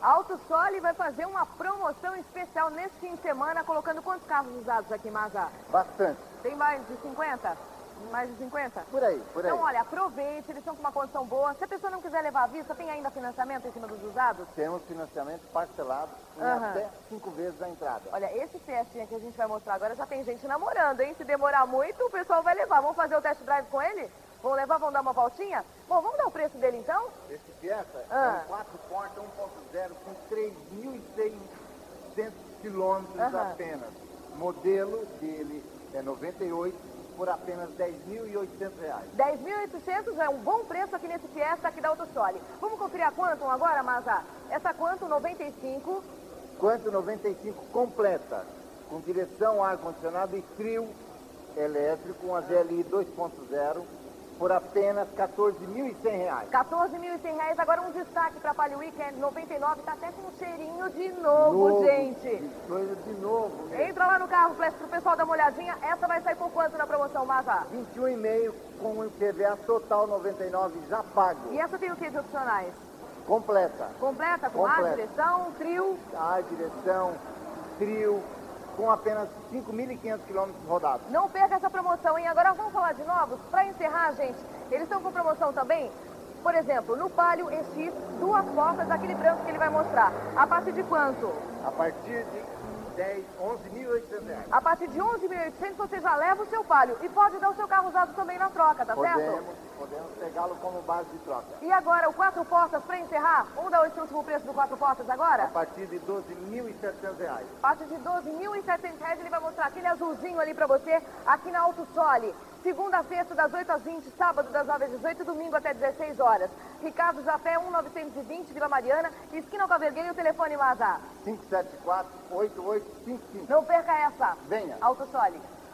A AutoSole vai fazer uma promoção especial nesse fim de semana, colocando quantos carros usados aqui, Mazá? Bastante. Tem mais de 50? Mais de 50? Por aí, por aí. Então, olha, aproveite, eles estão com uma condição boa. Se a pessoa não quiser levar à vista, tem ainda financiamento em cima dos usados? Temos financiamento parcelado em até 5 vezes a entrada. Olha, esse Fiestinha que a gente vai mostrar agora já tem gente namorando, hein? Se demorar muito, o pessoal vai levar. Vamos fazer o test drive com ele? Vão levar, vão dar uma voltinha? Bom, vamos dar o preço dele então? Esse Fiesta é um 4 portas 1.0 com 3.600 quilômetros apenas. O modelo dele é 98 por apenas R$10.800. 10.800 é um bom preço aqui nesse Fiesta aqui da AutoSole. Vamos conferir a Quantum agora, Mazá? Essa Quantum 95. Quantum 95 completa, com direção, ar-condicionado e trio elétrico, uma GLI 2.0, por apenas R$14.100. R$14.100. Agora um destaque para Palio Weekend 99, tá até com um cheirinho de novo, gente. Coisa de novo. Mesmo. Entra lá no carro pro pessoal dar uma olhadinha. Essa vai sair por quanto na promoção, Mazá? 21,5 com o IPVA total 99 já pago. E essa tem o que de opcionais? Completa. Completa com ar, direção, trio? Ar, direção, trio, com apenas 5.500 quilômetros rodados. Não perca essa promoção, hein? Agora vamos falar de novos. Para encerrar, gente, eles estão com promoção também. Por exemplo, no Palio EX, 2 portas, aquele branco que ele vai mostrar. A partir de quanto? A partir de 11.800. A partir de 11.800 você já leva o seu Palio e pode dar o seu carro usado também na troca, tá certo? Podemos pegá-lo como base de troca. E agora, o 4 portas, para encerrar, vamos dar esse último preço do 4 portas agora? A partir de R$12.700. A partir de R$12.700 ele vai mostrar aquele azulzinho ali para você, aqui na AutoSole. Segunda a sexta, das 8 às 20, sábado das 9 às 18, domingo até 16 horas. Ricardo Japé, 1920, Vila Mariana, esquina com a Vergueiro e o telefone Mazá. 574-8855. Não perca essa. Venha. AutoSole.